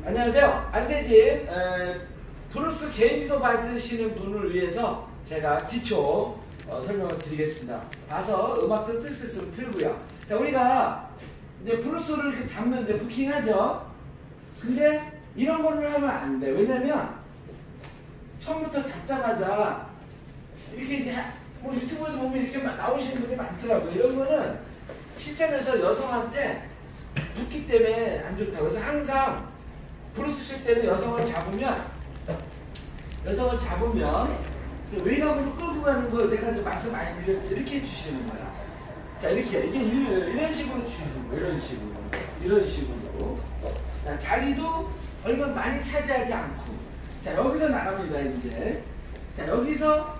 안녕하세요. 안세진 브루스 개인지도 받으시는 분을 위해서 제가 기초 설명을 드리겠습니다. 봐서 음악도 틀 수 있으면 틀고요. 자, 우리가 이제 브루스를 이렇게 잡는데 부킹하죠. 근데 이런 거를 하면 안 돼. 왜냐면 처음부터 잡자마자 이렇게 이제 뭐 유튜브에도 보면 이렇게 나오시는 분이 많더라고요. 이런 거는 실전에서 여성한테 붙기 때문에 안 좋다고. 그래서 항상 브루스 칠 때는 여성을 잡으면 외곽으로 끌고 가는 거 제가 좀 말씀 많이 드렸죠. 이렇게 해주시는 거야. 자, 이렇게 이게 이런 식으로 주시는 거예요. 이런 식으로. 자, 자리도 얼마 많이 차지하지 않고. 자, 여기서 나갑니다. 이제 자, 여기서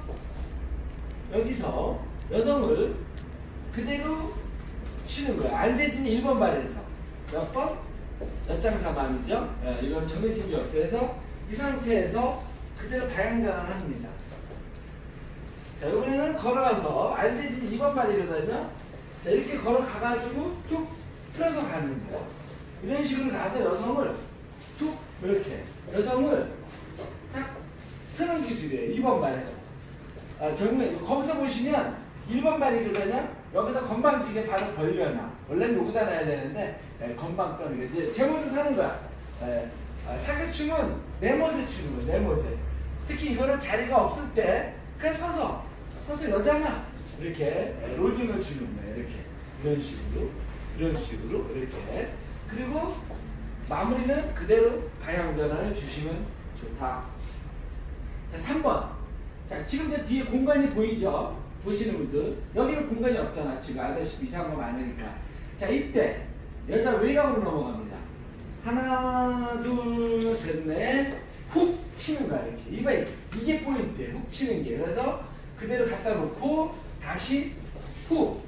여성을 그대로 치는 거예요. 안세진이 1번 발에서 몇 번? 엿장사맘이죠. 이건 정해진 게 없어요. 그래서 이 상태에서 그대로 방향전환을 합니다. 자, 이번에는 걸어가서 안세진이 2번 발이거든요. 자, 이렇게 걸어가가지고 쭉 틀어서 가는 거예요. 이런 식으로 가서 여성을 툭 이렇게 여성을 딱 트는 기술이에요. 2번 발에서. 거기서 보시면 1번 발이거든요. 여기서 건방지게 발을 벌려놔. 원래는 여기다 놔야 되는데 건방 떠는 게 이제 제 멋에 사는 거야. 사기춤은 내 멋에 추는 거야. 내 멋에. 특히 이거는 자리가 없을 때 그냥 서서 여자가 이렇게 롤링을 주는 거예요. 이렇게 이런 식으로 이렇게. 그리고 마무리는 그대로 방향전환을 주시면 좋다. 자, 3번. 자, 지금 이제 뒤에 공간이 보이죠? 보시는 분들. 여기는 공간이 없잖아. 지금 알다시피 이상한 거 많으니까. 자, 이때 여자 외곽으로 넘어갑니다. 하나, 둘, 셋, 넷. 훅 치는 거야. 이렇게. 이게 포인트예요. 훅 치는 게. 그래서 그대로 갖다 놓고 다시 훅.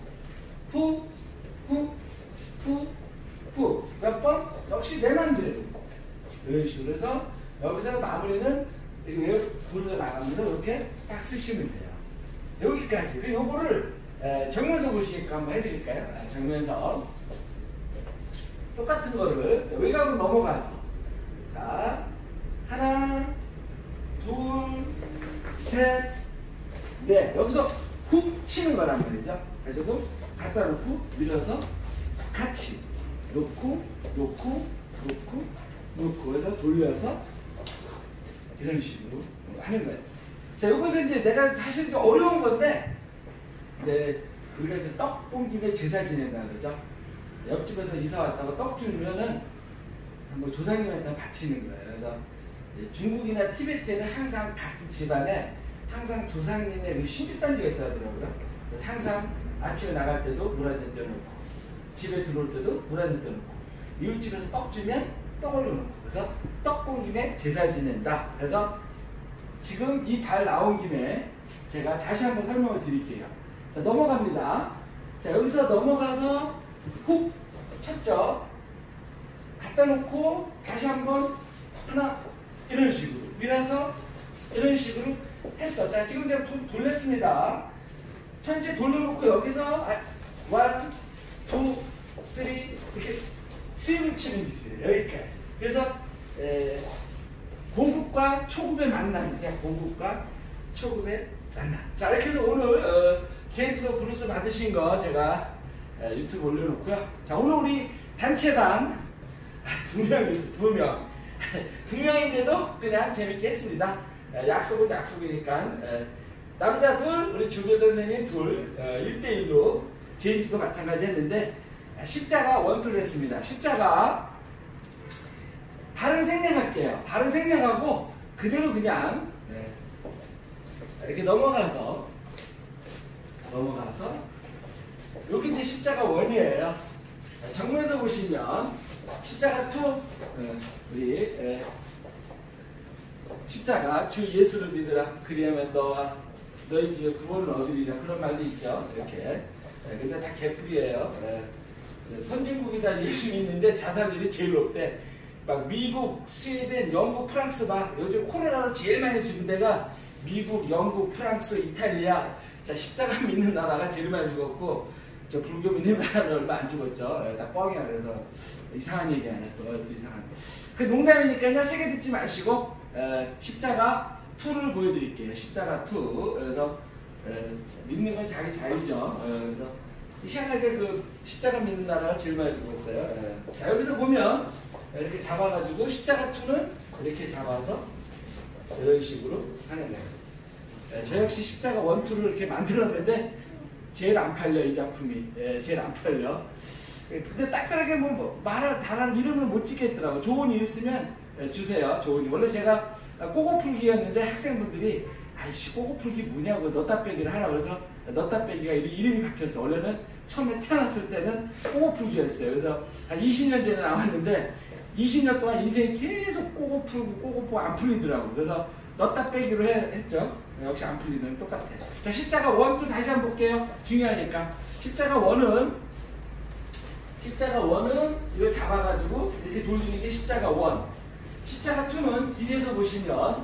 몇 번? 역시 내 맘대로. 이런 식으로 해서 여기서 마무리는 이렇게 돌려 나가면서 이렇게 딱 쓰시면 돼요. 여기까지. 그리고 요거를 정면서 보시니까 한번 해드릴까요? 정면서 똑같은 거를 외곽으로 넘어가서 자, 하나, 둘, 셋, 넷. 여기서 훅 치는 거란 말이죠. 그래서 갖다 놓고 밀어서 같이 놓고 해서 돌려서 이런 식으로 하는 거예요. 자, 요것은 이제 내가 사실 좀 어려운 건데, 이제 우리가 이제 떡 뽕김에 제사 지낸다 그러죠. 옆집에서 이사 왔다고 떡 주면은 뭐 조상님한테 바치는 거예요. 그래서 중국이나 티베트에는 항상 같은 집안에 항상 조상님의 그 신주단지가 있다고 하더라고요. 그래서 항상 아침에 나갈 때도 물 한 잔 떼어놓고, 집에 들어올 때도 물 한 잔 떼어놓고, 이웃집에서 떡 주면 떡 올려놓고, 그래서 떡 뽕김에 제사 지낸다. 그래서 지금 이 발 나온 김에 제가 다시 한번 설명을 드릴게요. 자, 넘어갑니다. 자, 여기서 넘어가서 훅 쳤죠. 갖다 놓고 다시 한번 하나 이런 식으로 밀어서 이런 식으로 했어. 자, 지금 제가 돌렸습니다. 천천히 돌려놓고 여기서 1, 2, 3 이렇게 스윙을 치는 기술이에요. 여기까지. 그래서 고급과 초급의 만남이에요. 고급과 초급의 만남. 자, 이렇게 해서 오늘 개인지도 브루스 받으신 거 제가 유튜브 올려놓고요. 자, 오늘 우리 단체단 2명이 있어요. 2명. 2명인데도 그냥 재밌게 했습니다. 약속은 약속이니까 남자 둘, 우리 주교 선생님 둘 1대1로 개인지도 마찬가지 했는데 십자가 원투를 했습니다. 십자가 발을 생략할게요. 발을 생략하고 그대로 그냥 이렇게 넘어가서 여기 이제 십자가 원이에요. 정면에서 보시면 십자가 2 우리 십자가 주 예수를 믿으라 그리하면 너와 너희 집에 구원을 얻으리라 그런 말도 있죠. 이렇게. 근데 다 개뿔이에요. 선진국이 다 예수 믿는데 자살률이 제일 높대. 막 미국, 스웨덴, 영국, 프랑스 봐. 요즘 코로나로 제일 많이 죽은 데가 미국, 영국, 프랑스, 이탈리아. 자, 십자가 믿는 나라가 제일 많이 죽었고, 저 불교 믿는 나라는 얼마 안 죽었죠. 다 뻥이야. 그래서 이상한 얘기 안 해. 또 이상한. 그 농담이니까요. 세게 듣지 마시고 십자가 2를 보여드릴게요. 십자가 2. 그래서 믿는 건 자기 자유죠. 그래서 희한하게 그 십자가 믿는 나라가 제일 많이 죽었어요. 자, 여기서 보면 이렇게 잡아가지고 십자가 2는 이렇게 잡아서 이런 식으로 하는 거예요. 저 역시 십자가 1, 2를 이렇게 만들었는데 제일 안 팔려, 이 작품이. 제일 안 팔려. 근데 딱딱하게 다른 이름을 못 짓겠더라고. 좋은 일 있으면 주세요. 좋은 일. 원래 제가 꼬고풀기였는데 학생분들이 아이씨 꼬고풀기 뭐냐고 넣다 빼기를 하라고 그래서 넣다 빼기가 이름이 바뀌었어. 원래는 처음에 태어났을 때는 꼬고풀기였어요. 그래서 한 20년 전에 나왔는데 20년 동안 인생이 계속 꼬고풀고 안 풀리더라고. 그래서 넣다 빼기로 했죠. 역시 안 풀리는 똑같아. 자, 십자가 1, 2 다시 한번 볼게요. 중요하니까. 십자가 1은 이거 잡아가지고 이렇게 돌리는 게 십자가 1. 십자가 2는 뒤에서 보시면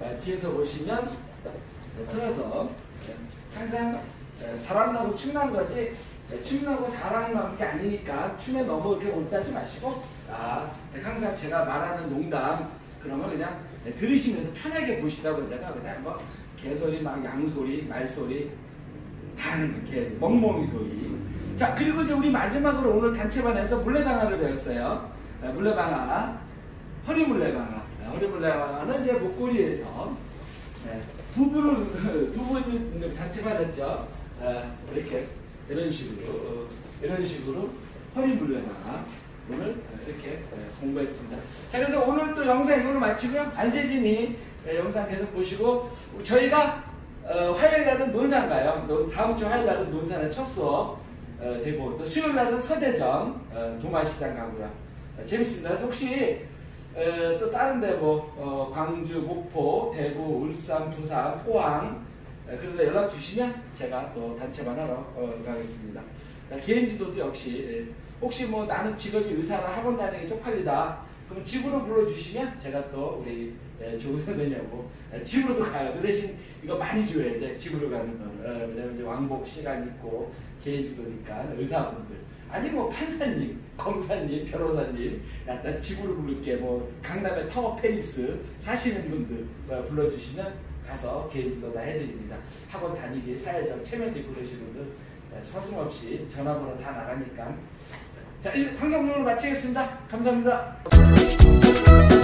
틀어서 항상 사랑나고 춤난 거지 춤나고 사랑나는 게 아니니까 춤에 너무 이렇게 올다지 마시고 항상 제가 말하는 농담 그러면 그냥 들으시면서 편하게 보시다고 제가 그냥 뭐 개소리 막 양소리 말소리 다 하는 거예요. 멍멍이 소리. 자, 그리고 이제 우리 마지막으로 오늘 단체반에서 물레방아를 배웠어요. 물레방아, 허리물레방아는 이제 목걸이에서 두 분이 단체받았죠. 이렇게 이런 식으로 허리물레방아 오늘 이렇게 공부했습니다. 자, 그래서 오늘 또 영상 이걸로 마치고요. 안세진이 영상 계속 보시고 저희가 화요일날은 논산 가요. 다음 주 화요일날은 논산에 첫 수업 되고 또 수요일날은 서대전 동아시장 가고요. 재밌습니다. 혹시 또 다른데 광주, 목포, 대구, 울산, 부산, 포항 그런데 연락 주시면 제가 또 단체반 하러 가겠습니다. 개인지도도 역시 혹시 나는 직업이 의사나 학원 다니기 쪽팔리다 그럼 집으로 불러주시면 제가 또 우리 조우 선생님하고 집으로도 가요. 그 대신 이거 많이 줘야 돼. 집으로 가는 건. 왜냐면 이제 왕복 시간 있고 개인지도니까 의사분들 아니 판사님, 검사님, 변호사님 약간 집으로 부를게 강남의 타워 페리스 사시는 분들 불러주시면 가서 개인지도 다 해드립니다. 학원 다니기 사회적 체면도 있고 그러시는 분들 서슴없이 전화번호 다 나가니까 자, 이제 방송으로 마치겠습니다. 감사합니다.